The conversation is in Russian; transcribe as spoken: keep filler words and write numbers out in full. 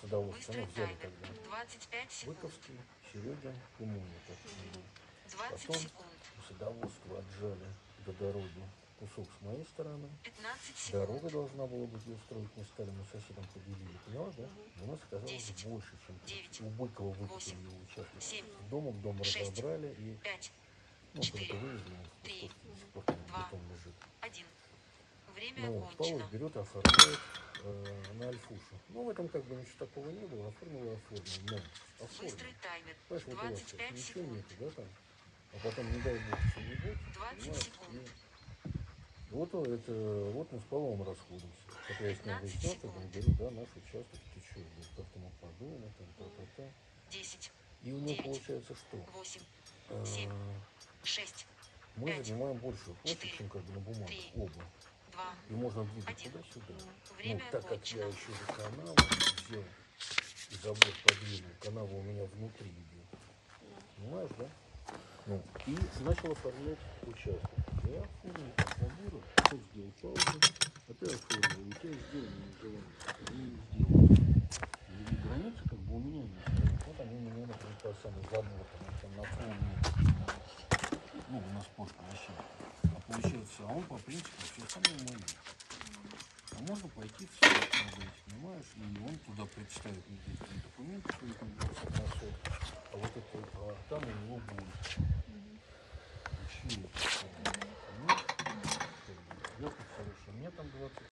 удовольствием. Ну, взяли таймер. тогда двадцать пять секунд. Выковский, Серегин и Муня. двадцать Потом секунд. с удовольствием отжали до дороги кусок с моей стороны. пятнадцать секунд. Дорога должна была быть, ее строить не стали, мы с соседом поделили. Поняла, да? У нас оказалось десять, больше, чем девять, у Быкова выкупили восемь, его участок. семь, С домом дом шесть, разобрали и пять, ну, четыре, только вывезли, три, просто два, бетон лежит. один. Время Ну, вот, Павлович окончено. берет и оформляет э, на Альфушу. Ну, в этом как бы ничего такого не было, оформил и оформил. Но оформил. Быстрый таймер. Понимаешь, вот у вас двадцать сейчас пять ничего секунд. нету, да, там? А потом, не дай бог, что-нибудь, двадцать понимаешь, секунд. и вот, это, вот мы с Павлом расходимся. Хотя я с ним пятнадцать выяснял, тогда секунд. говорю, да, наш участок, ты что, как-то мы подумали, там, та-та-та. десять, И у него девять, получается что? восемь, Э, семь, шесть, мы пять, занимаем большую площадь, четыре, чем как бы на бумагах, три, оба. два, И можно двигать один. туда-сюда. Время Ну, так как окончено. я еще же канаву взял и забор подвинул, канава у меня внутри идет. Понимаешь, да? Ну, и начал оформлять участок. Я оформил, оформил, кто сделал паузу, а ты оформил, у тебя сделано желание. Не сделано. И границы как бы у меня нет. Вот они у меня, например, по самому забору, там на полметра. Ну, у нас под площадкой. А получается, а он по принципу все остальное мои. А можно пойти в суд продать, понимаешь? И он туда представит мне эти документы, что там на суд. А вот это, а там у него будет. Учили. Ну, я тут хорошо. Мне там двадцать